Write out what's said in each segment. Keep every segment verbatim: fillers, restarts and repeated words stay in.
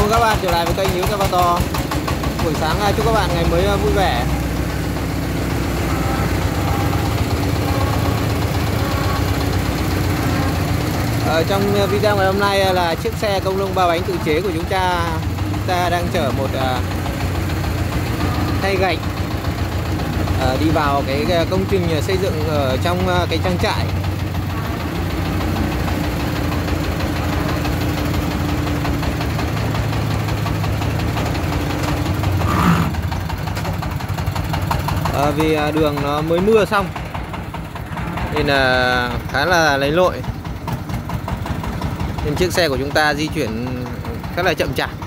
mừng các bạn trở lại với kênh Hiếu Xe Ba To. Buổi sáng chúc các bạn ngày mới vui vẻ. Ở trong video ngày hôm nay là chiếc xe công nông ba bánh tự chế của chúng ta, chúng ta đang chở một uh, thay gạch uh, đi vào cái công trình xây dựng ở trong uh, cái trang trại. À, vì đường nó mới mưa xong nên là khá là lấy lội, nên chiếc xe của chúng ta di chuyển rất là chậm chạp.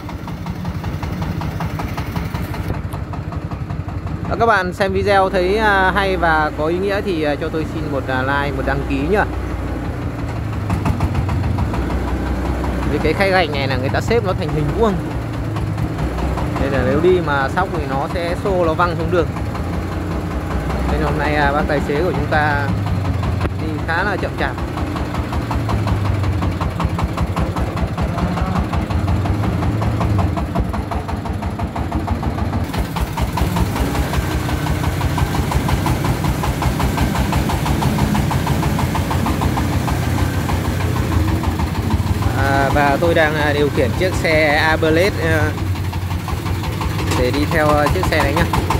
À, các bạn xem video thấy hay và có ý nghĩa thì cho tôi xin một like, một đăng ký nhá. Vì cái khay gạch này là người ta xếp nó thành hình vuông, nên là nếu đi mà sóc thì nó sẽ xô, nó văng xuống đường. Nên hôm nay bác tài xế của chúng ta đi khá là chậm chạp. À, và tôi đang điều khiển chiếc xe Aberlet để đi theo chiếc xe này nhá.